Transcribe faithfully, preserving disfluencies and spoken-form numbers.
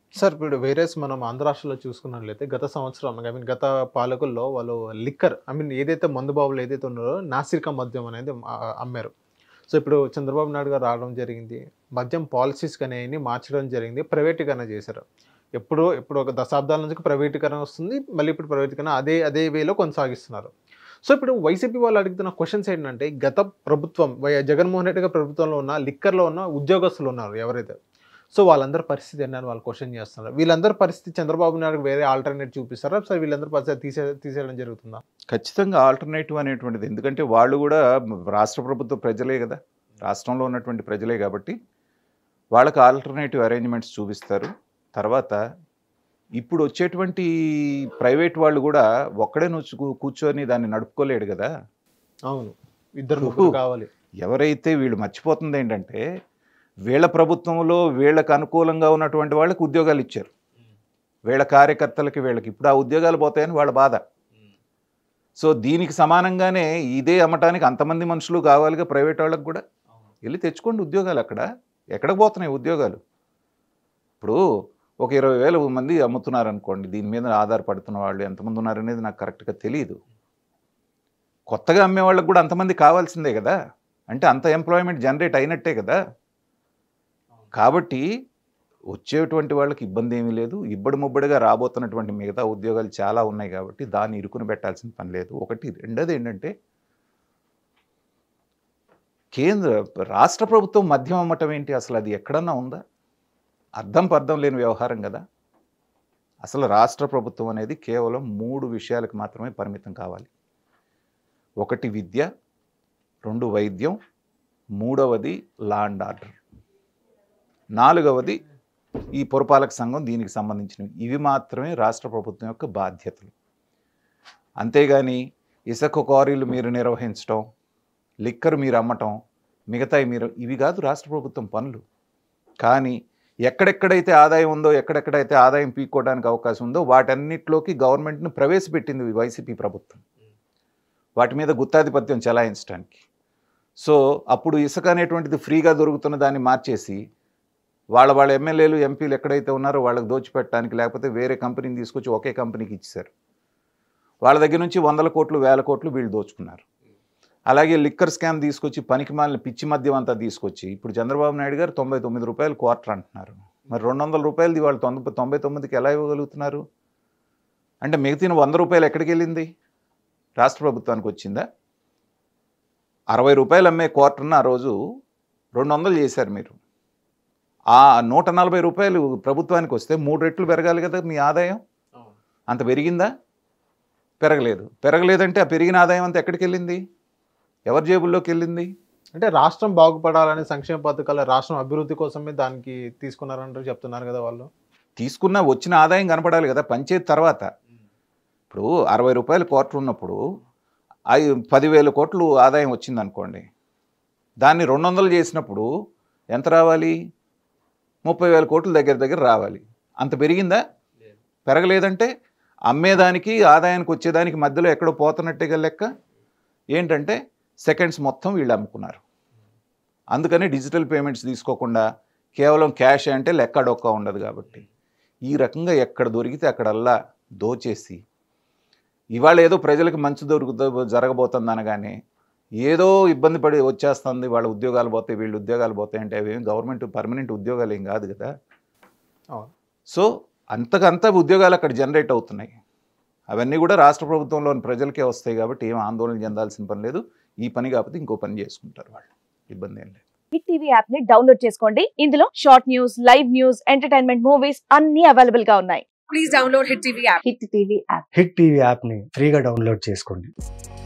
Sir ఇప్పుడు whereas మనం ఆంధ్ర రాష్ట్రంలో చూసుకున్నట్లయితే గత సంవత్సరం ఐ మీన్ గత పాలకుల్లో వాళ్ళు లిక్కర్ ఐ మీన్ ఏదైతే మందు బాబులు ఏదైతే ఉన్నారో నాసిరకం మద్యం అనేది ఆ- అమ్మారు. సో ఇప్పుడు చంద్రబాబు నాయుడు గారు రావడం జరిగింది. మద్యం పాలసీస్ అనేవి మార్చడం జరిగింది. ప్రైవేటీకరణ చేశారు. ఎప్పుడో ఇప్పుడు ఒక దశాబ్దాల నుంచి ప్రైవేటీకరణ వస్తుంది. మళ్ళీ ఇప్పుడు ప్రైవేటీకరణ అదే అదే వేలో కొనసాగిస్తున్నారు. సో ఇప్పుడు వైసీపీ వాళ్ళు అడుగుతున్న క్వశ్చన్స్ ఏంటంటే గత ప్రభుత్వం వై- జగన్మోహన్ రెడ్డి గారి ప్రభుత్వంలో ఉన్న లిక్కర్లో ఉన్న ఉద్యోగస్తులు ఉన్నారు ఎవరైతే, సో వాళ్ళందరి పరిస్థితి ఏంటని వాళ్ళు క్వశ్చన్ చేస్తున్నారు. వీళ్ళందరి పరిస్థితి చంద్రబాబు నాయుడు వేరే ఆల్టర్నేట్ చూపిస్తారా? సో వీళ్ళందరి పరిస్థితి తీసే తీసేయడం జరుగుతుందా? ఖచ్చితంగా ఆల్టర్నేటివ్ అనేటువంటిది, ఎందుకంటే వాళ్ళు కూడా రాష్ట్ర ప్రభుత్వ ప్రజలే కదా, రాష్ట్రంలో ఉన్నటువంటి ప్రజలే కాబట్టి వాళ్ళకి ఆల్టర్నేటివ్ అరేంజ్మెంట్స్ చూపిస్తారు. తర్వాత ఇప్పుడు వచ్చేటువంటి ప్రైవేట్ వాళ్ళు కూడా ఒక్కడే నువ్వు కూర్చొని దాన్ని నడుపుకోలేడు కదా. అవును, ఇద్దరు ముగ్గురు కావాలి. ఎవరైతే వీళ్ళు మర్చిపోతుంది ఏంటంటే వీళ్ళ ప్రభుత్వంలో వీళ్ళకి అనుకూలంగా ఉన్నటువంటి వాళ్ళకి ఉద్యోగాలు ఇచ్చారు, వీళ్ళ కార్యకర్తలకి వీళ్ళకి. ఇప్పుడు ఆ ఉద్యోగాలు పోతాయని వాళ్ళ బాధ. సో దీనికి సమానంగానే ఇదే అమ్మటానికి అంతమంది మనుషులు కావాలిగా ప్రైవేట్ వాళ్ళకి కూడా. వెళ్ళి తెచ్చుకోండి ఉద్యోగాలు. అక్కడ ఎక్కడికి పోతున్నాయి ఉద్యోగాలు? ఇప్పుడు ఒక ఇరవై వేల మంది అమ్ముతున్నారు అనుకోండి, దీని మీద ఆధారపడుతున్న వాళ్ళు ఎంతమంది ఉన్నారనేది నాకు కరెక్ట్గా తెలియదు. కొత్తగా అమ్మే వాళ్ళకి కూడా అంతమంది కావాల్సిందే కదా, అంటే అంత ఎంప్లాయ్మెంట్ జనరేట్ అయినట్టే కదా. కాబట్టి వచ్చేటువంటి వాళ్ళకి ఇబ్బంది ఏమీ లేదు. ఇబ్బడి ముబ్బడిగా రాబోతున్నటువంటి మిగతా ఉద్యోగాలు చాలా ఉన్నాయి కాబట్టి దాన్ని ఇరుకుని పెట్టాల్సిన పని లేదు. ఒకటి. రెండోది ఏంటంటే కేంద్ర రాష్ట్ర ప్రభుత్వం మద్యం అమ్మటం ఏంటి? అసలు అది ఎక్కడన్నా ఉందా? అర్థం పర్థం లేని వ్యవహారం కదా. అసలు రాష్ట్ర ప్రభుత్వం అనేది కేవలం మూడు విషయాలకు మాత్రమే పరిమితం కావాలి. ఒకటి విద్య, రెండు వైద్యం, మూడవది లా అండ్ ఆర్డర్, నాలుగవది ఈ పురపాలక సంఘం దీనికి సంబంధించినవి. ఇవి మాత్రమే రాష్ట్ర ప్రభుత్వం యొక్క బాధ్యతలు. అంతేగాని ఇసుక క్వారీలు మీరు నిర్వహించడం, లిక్కర్ మీరు అమ్మటం, మిగతాయి మీరు, ఇవి కాదు రాష్ట్ర ప్రభుత్వం పనులు. కానీ ఎక్కడెక్కడైతే ఆదాయం ఉందో, ఎక్కడెక్కడైతే ఆదాయం పీక్కోవడానికి అవకాశం ఉందో వాటన్నిటిలోకి గవర్నమెంట్ను ప్రవేశపెట్టింది వైసీపీ ప్రభుత్వం, వాటి మీద గుత్తాధిపత్యం చెలాయించడానికి. సో అప్పుడు ఇసుక అనేటువంటిది ఫ్రీగా దొరుకుతున్న దాన్ని మార్చేసి వాళ్ళ వాళ్ళ ఎమ్మెల్యేలు ఎంపీలు ఎక్కడైతే ఉన్నారో వాళ్ళకి దోచిపెట్టడానికి, లేకపోతే వేరే కంపెనీని తీసుకొచ్చి ఒకే కంపెనీకి ఇచ్చారు. వాళ్ళ దగ్గర నుంచి వందల కోట్లు వేల కోట్లు వీళ్ళు దోచుకున్నారు. అలాగే లిక్కర్ స్కామ్ తీసుకొచ్చి పనికి మాలిన పిచ్చి మద్యం అంతా తీసుకొచ్చి ఇప్పుడు చంద్రబాబు నాయుడు గారు తొంభై తొమ్మిది రూపాయలు క్వార్టర్ అంటున్నారు. మరి రెండు వందల రూపాయలది వాళ్ళు తొంభై తొంభై తొమ్మిదికి ఎలా ఇవ్వగలుగుతున్నారు? అంటే మిగతా వంద రూపాయలు ఎక్కడికి వెళ్ళింది? రాష్ట్ర ప్రభుత్వానికి వచ్చిందా? అరవై రూపాయలు అమ్మే క్వార్టర్ను ఆ రోజు రెండు వందలు చేశారు మీరు. ఆ నూట నలభై రూపాయలు ప్రభుత్వానికి వస్తే మూడు రెట్లు పెరగాలి కదా మీ ఆదాయం. అంత పెరిగిందా? పెరగలేదు. పెరగలేదంటే ఆ పెరిగిన ఆదాయం అంతా ఎక్కడికి వెళ్ళింది? ఎవరి జేబుల్లోకి వెళ్ళింది? అంటే రాష్ట్రం బాగుపడాలని సంక్షేమ పథకాల రాష్ట్రం అభివృద్ధి కోసమే దానికి తీసుకున్నారంటూ చెప్తున్నారు కదా వాళ్ళు. తీసుకున్న వచ్చిన ఆదాయం కనపడాలి కదా పంచాయతీ తర్వాత. ఇప్పుడు అరవై రూపాయలు క్వార్టర్ ఉన్నప్పుడు ఐ పదివేల కోట్లు ఆదాయం వచ్చింది అనుకోండి, దాన్ని రెండు వందలు చేసినప్పుడు ఎంత రావాలి? ముప్పై వేల కోట్ల దగ్గర దగ్గర రావాలి. అంత పెరిగిందా? పెరగలేదంటే అమ్మేదానికి ఆదాయానికి వచ్చేదానికి మధ్యలో ఎక్కడో పోతున్నట్టుగా లెక్క. ఏంటంటే సెకండ్స్ మొత్తం వీళ్ళు అమ్ముకున్నారు. అందుకని డిజిటల్ పేమెంట్స్ తీసుకోకుండా కేవలం క్యాష్ అంటే లెక్క డొక్క ఉండదు కాబట్టి ఈ రకంగా ఎక్కడ దొరికితే అక్కడల్లా దోచేసి ఇవాళ ఏదో ప్రజలకు మంచి దొరుకుతూ జరగబోతుంది అనగానే ఏదో ఇబ్బంది పడి వచ్చేస్తుంది, వాళ్ళ ఉద్యోగాలు పోతాయి, వీళ్ళు ఉద్యోగాలు పోతాయి అంటే అవి గవర్నమెంట్ పర్మనెంట్ ఉద్యోగాలు ఏం కాదు కదా. సో అంతకంత ఉద్యోగాలు అక్కడ జనరేట్ అవుతున్నాయి. అవన్నీ కూడా రాష్ట్ర ప్రభుత్వంలోని ప్రజలకే వస్తాయి కాబట్టి ఏం ఆందోళన చెందాల్సిన పని లేదు. ఈ పని కాకపోతే ఇంకో పని చేసుకుంటారు వాళ్ళు, ఇబ్బంది ఏం లేదు. హిట్ టీవీ యాప్ ని డౌన్లోడ్ చేసుకోండి. ఇందులో short news, live news, entertainment movies అన్ని అవైలబుల్ గా ఉన్నాయి. Please download Hit TV app. Hit TV app Hit TV యాప్ని ఫ్రీగా డౌన్లోడ్ చేసుకోండి.